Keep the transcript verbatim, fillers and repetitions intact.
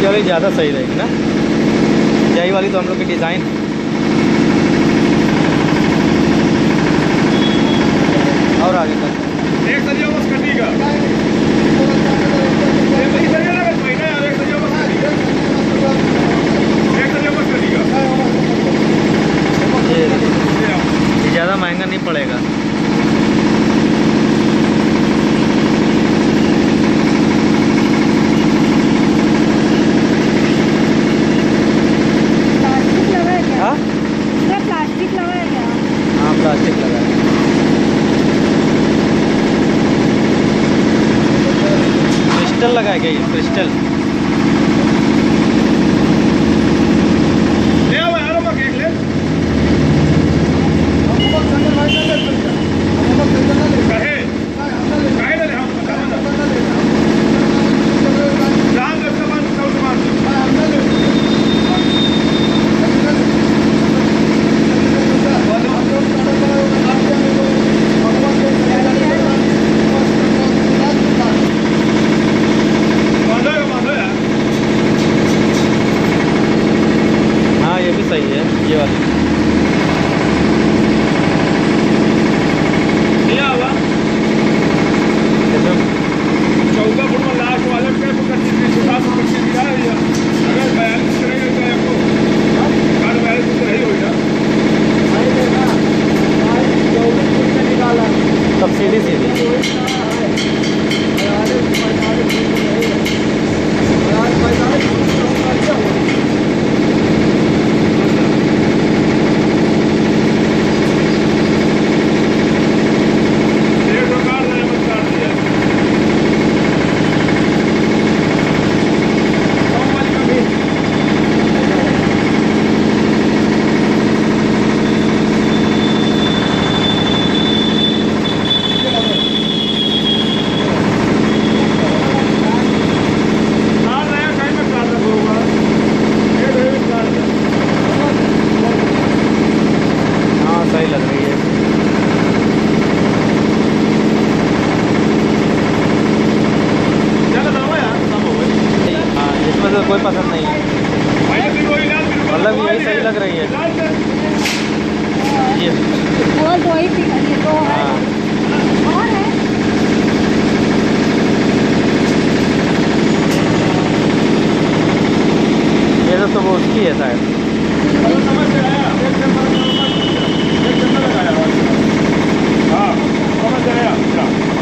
वाली ज़्यादा सही रहेगी ना, यही वाली तो हम लोग की डिज़ाइन और आगे तक एक सरिया बस कटी का एक सरिया लगा महीना यार, एक सरिया बस कटी का, एक सरिया बस कटी का। ये ज़्यादा महंगा नहीं पड़ेगा। हाँ प्लास्टिक लगा है क्या? हाँ प्लास्टिक लगा है। क्रिस्टल लगा है क्या ये? क्रिस्टल ले आओ यार, मैं केक ले कहे कहे ना ले हम जान रखता मान सब मान सही है ये वाली। क्या हुआ चौदह फुट में लास्ट वाले पे पच्चीस पचास पच्चीस दिया है भैया, अगर बयालीस करेंगे तो आपको कार बयालीस तो नहीं होगा। सब सीधी सीधी लग रही है। हाँ इसमें तो कोई पसंद नहीं है, मतलब यही सही लग रही है ये। हाँ ये तो सब उसकी है शायद। हाँ समझ रहे हैं।